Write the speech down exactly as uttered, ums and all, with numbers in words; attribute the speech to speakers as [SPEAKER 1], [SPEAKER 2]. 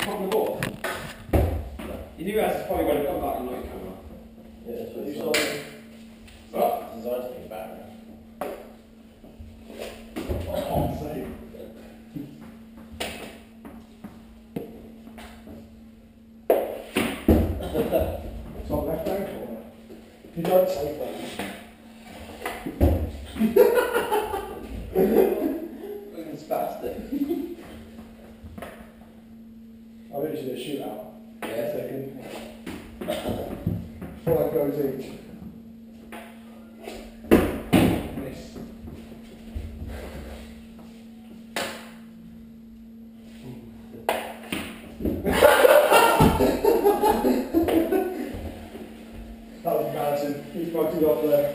[SPEAKER 1] From the ball. You do realize it's probably going to come back and not your camera.
[SPEAKER 2] Yeah, that's what
[SPEAKER 1] You
[SPEAKER 2] you
[SPEAKER 1] saw
[SPEAKER 2] saw.
[SPEAKER 1] it. What?
[SPEAKER 2] Designed to think about it.
[SPEAKER 1] Oh, save.
[SPEAKER 3] Top left ankle. You don't take that.
[SPEAKER 2] Fucking spastic.
[SPEAKER 3] I think you should do a shootout.
[SPEAKER 2] Yeah.
[SPEAKER 3] Second. Five goes each. Miss. That was embarrassing. He's fucking off there.